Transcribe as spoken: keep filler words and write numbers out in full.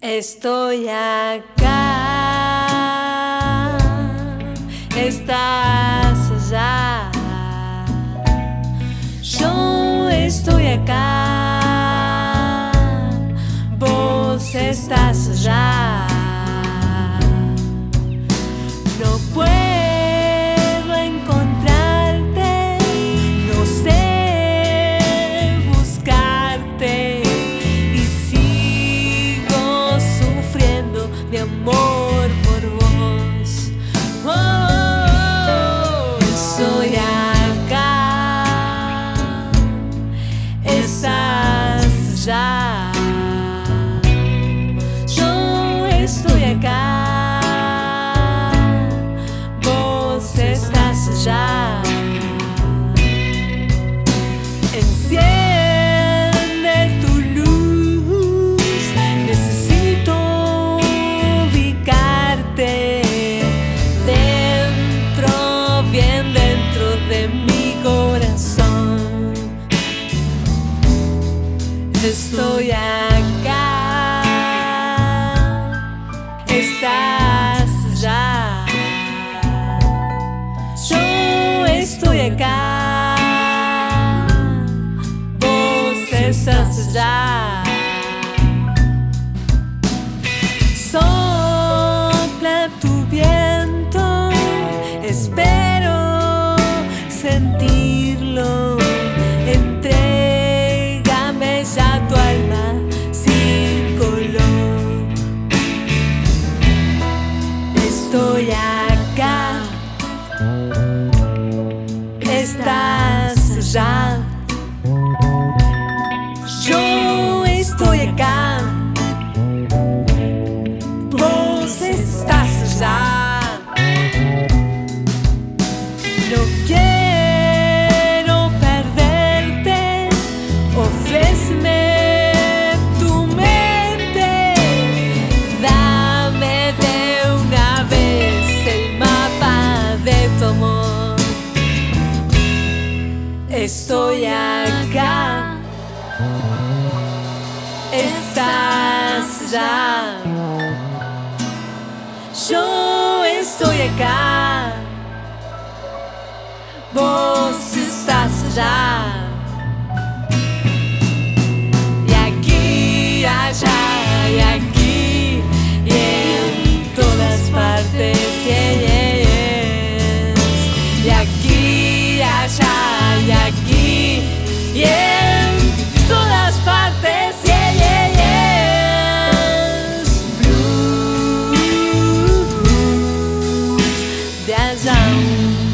Estoy acá, estás allá. Yo estoy acá, vos estás allá. No puedo encontrarte, no sé buscarte, y sigo sufriendo de amor por vos. Oh, soy acá, estás allá. Yo estoy acá, estás allá. Enciende tu luz, necesito ubicarte dentro, bien dentro de mi corazón. Estoy acá, estás allá. Estoy acá, vos estás allá. Sopla tu viento, espero sentirlo. Entrégame ya tu alma sin color. Estoy acá, estás allá. Yo estoy acá, vos estás allá. No quiero perderte, ofréceme tu mente. Dame de una vez el mapa de tu amor. Estoy acá, estás allá. Yo estoy acá, vos estás allá. Y aquí, allá, y aquí, y en todas partes, yeah, yeah, yes. Y aquí, allá, y aquí, y en todas partes, yeah, yeah, yes. Blues de allá.